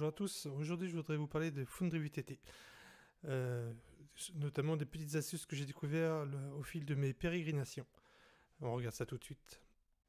Bonjour à tous, aujourd'hui je voudrais vous parler de Foundry VTT, euh, notamment des petites astuces que j'ai découvertes au fil de mes pérégrinations. On regarde ça tout de suite.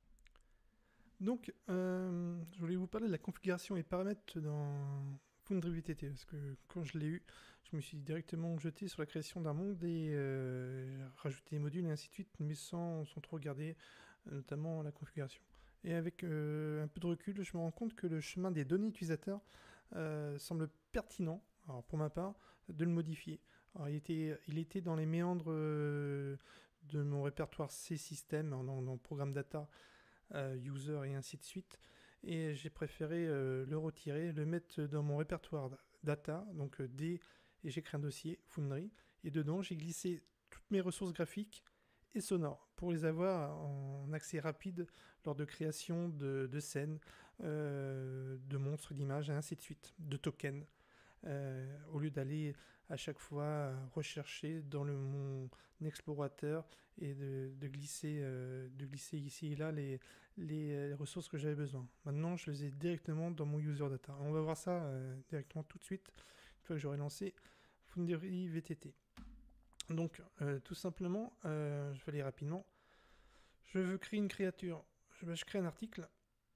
Donc, je voulais vous parler de la configuration et paramètres dans Foundry VTT, parce que quand je l'ai eu, je me suis directement jeté sur la création d'un monde et rajouter des modules et ainsi de suite, mais sans trop regarder, notamment la configuration. Et avec un peu de recul, je me rends compte que le chemin des données utilisateurs semble pertinent, alors pour ma part, de le modifier. Alors, il était dans les méandres de mon répertoire C-System, dans le programme data, user et ainsi de suite. Et j'ai préféré le retirer, le mettre dans mon répertoire data, donc D, et j'ai créé un dossier Foundry. Et dedans, j'ai glissé toutes mes ressources graphiques et sonores pour les avoir en accès rapide lors de création de scènes, de monstres, d'images et ainsi de suite, de tokens. Au lieu d'aller à chaque fois rechercher dans mon explorateur et de glisser ici et là les ressources que j'avais besoin. Maintenant, je les ai directement dans mon user data. On va voir ça directement tout de suite, une fois que j'aurai lancé Foundry VTT. Donc, tout simplement, je vais aller rapidement. Je veux créer une créature. Je crée un article.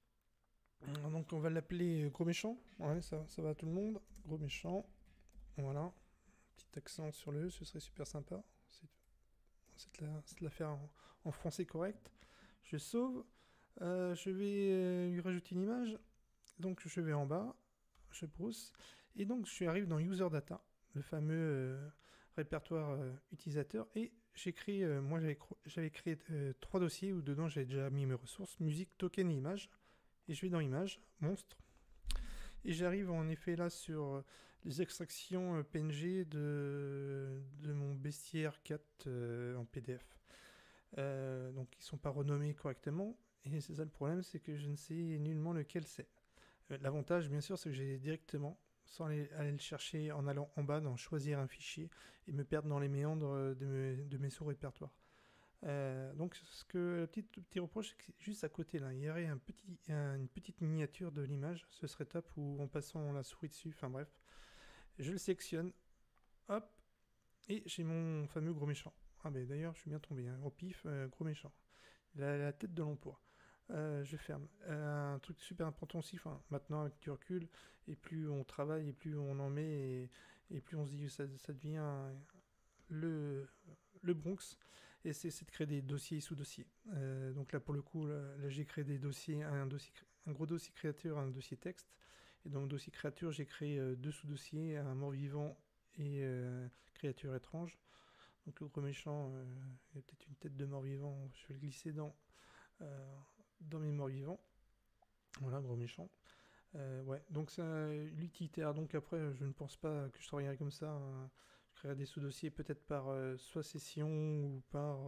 Donc on va l'appeler Gros Méchant. Ouais, ça va à tout le monde. Gros Méchant. Voilà. Petit accent sur le E, ce serait super sympa. C'est de la faire en français correct. Je sauve. Je vais lui rajouter une image. Donc je vais en bas. Je brousse. Et donc je arrive dans User Data, le fameux répertoire utilisateur. Et j'ai créé, moi j'avais créé 3 dossiers où dedans j'avais déjà mis mes ressources, musique, token et image. Et je vais dans image, monstre. Et j'arrive en effet là sur les extractions PNG de mon bestiaire 4 en PDF. Donc ils ne sont pas renommés correctement. Et c'est ça le problème, c'est que je ne sais nullement lequel c'est. L'avantage bien sûr c'est que j'ai directement, sans aller le chercher en allant en bas, dans choisir un fichier et me perdre dans les méandres de mes sous-répertoires. Donc ce que le petit reproche, c'est que juste à côté là, il y aurait une petite miniature de l'image, ce serait top, ou en passant la souris dessus, enfin bref. Je le sélectionne, hop, et j'ai mon fameux Gros Méchant. Ah ben d'ailleurs je suis bien tombé, hein, au pif, Gros Méchant. La tête de l'emploi. Je ferme. Un truc super important aussi, maintenant avec du recul, et plus on travaille, et plus on en met, et plus on se dit ça devient le Bronx, et c'est de créer des dossiers et sous-dossiers. Donc là, pour le coup, là j'ai créé des dossiers, un gros dossier créature, un dossier texte. Et dans le dossier créature, j'ai créé 2 sous-dossiers, un mort-vivant et créature étrange. Donc le Gros Méchant, il y a peut-être une tête de mort-vivant, je vais le glisser dans mes morts-vivants. Voilà, Gros Méchant. Ouais, donc c'est l'utilitaire. Donc après, je ne pense pas que je travaillerai comme ça, hein. Je créerai des sous-dossiers peut-être par soit session ou par,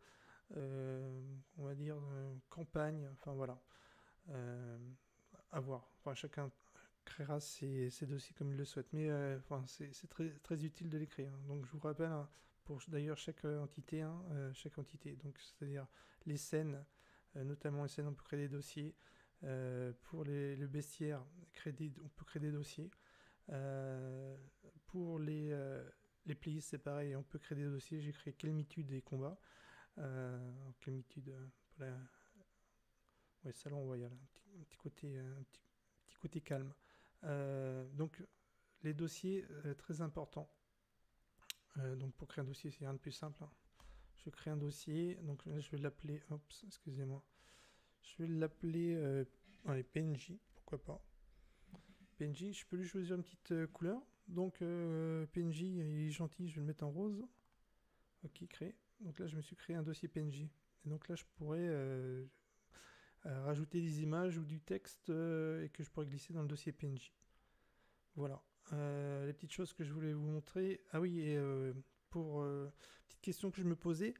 on va dire, campagne. Enfin voilà, à voir. Enfin, chacun créera ses dossiers comme il le souhaite. Mais enfin, c'est très utile de l'écrire. Donc je vous rappelle, hein, pour d'ailleurs chaque entité, hein, donc c'est-à-dire les scènes, notamment les scènes, on peut créer des dossiers. Pour le bestiaire, on peut créer des dossiers. Pour les playlists, c'est pareil, on peut créer des dossiers. J'ai créé Calmitude et Combat. Calmitude, pour la... Ouais, Salon Royal, un petit côté calme. Donc, les dossiers, très importants. Donc, pour créer un dossier, c'est rien de plus simple, hein. Je crée un dossier, donc là, je vais l'appeler, excusez-moi. Je vais l'appeler allez, PNJ, pourquoi pas. PNJ, je peux lui choisir une petite couleur. Donc PNJ, il est gentil, je vais le mettre en rose. Ok, créé. Donc là, je me suis créé un dossier PNJ. Et donc là, je pourrais rajouter des images ou du texte et que je pourrais glisser dans le dossier PNJ. Voilà. Les petites choses que je voulais vous montrer. Ah oui, et pour petite question que je me posais,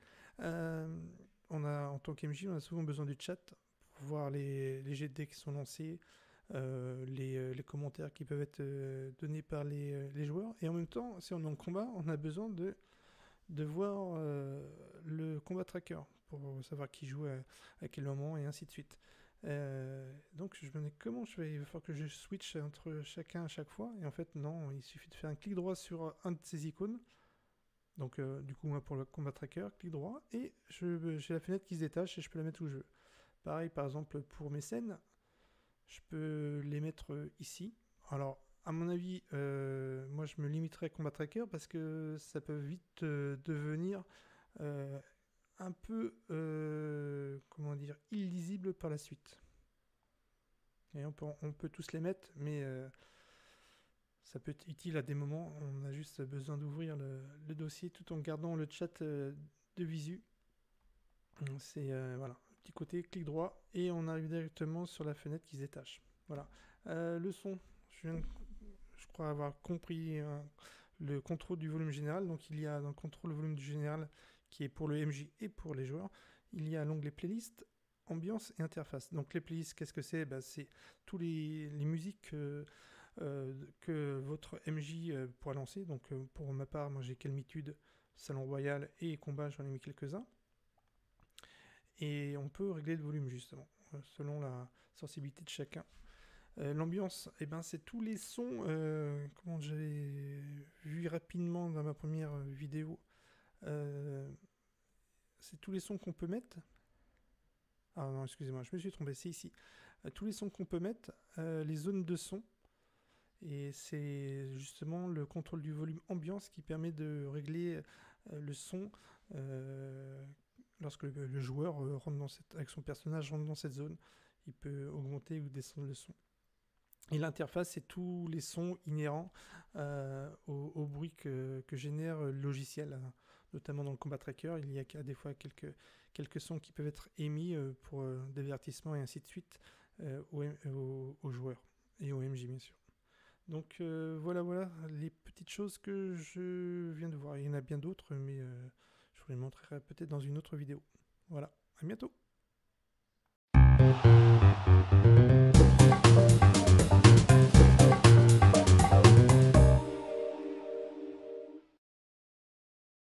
en tant qu'MJ, on a souvent besoin du chat pour voir les jets de dés qui sont lancés, les commentaires qui peuvent être donnés par les joueurs. Et en même temps, si on est en combat, on a besoin de voir le combat tracker pour savoir qui joue à quel moment et ainsi de suite. Donc je me demandais comment il va falloir que je switch entre chacun à chaque fois. Et en fait non, il suffit de faire un clic droit sur un de ces icônes. Donc du coup moi pour le combat tracker, clic droit, et j'ai la fenêtre qui se détache et je peux la mettre où je veux. Pareil par exemple pour mes scènes, je peux les mettre ici. Alors à mon avis, moi je me limiterai à combat tracker parce que ça peut vite devenir un peu, comment dire, illisible par la suite. Et on peut tous les mettre, mais ça peut être utile à des moments. On a juste besoin d'ouvrir le dossier tout en gardant le chat de visu. C'est voilà, petit côté, clic droit, et on arrive directement sur la fenêtre qui se détache. Voilà. Le son, je crois avoir compris le contrôle du volume général. Donc il y a dans le contrôle volume du général qui est pour le MJ et pour les joueurs. Il y a l'onglet playlist, ambiance et interface. Donc les playlists, qu'est-ce que c'est? C'est tous les musiques que votre MJ pourra lancer. Donc pour ma part, moi j'ai Calmitude, Salon Royal et Combat, j'en ai mis quelques-uns. Et on peut régler le volume justement, selon la sensibilité de chacun. L'ambiance, c'est tous les sons, comment j'avais vu rapidement dans ma première vidéo. C'est tous les sons qu'on peut mettre. Ah non, excusez-moi, je me suis trompé, c'est ici. Tous les sons qu'on peut mettre, les zones de son. Et c'est justement le contrôle du volume ambiance qui permet de régler le son lorsque le joueur rentre avec son personnage rentre dans cette zone. Il peut augmenter ou descendre le son. Et l'interface, c'est tous les sons inhérents au bruit que génère le logiciel, notamment dans le combat tracker. Il y a des fois quelques sons qui peuvent être émis pour divertissement et ainsi de suite aux joueurs et au MJ bien sûr. Donc voilà les petites choses que je viens de voir. Il y en a bien d'autres, mais je vous les montrerai peut-être dans une autre vidéo. Voilà, à bientôt.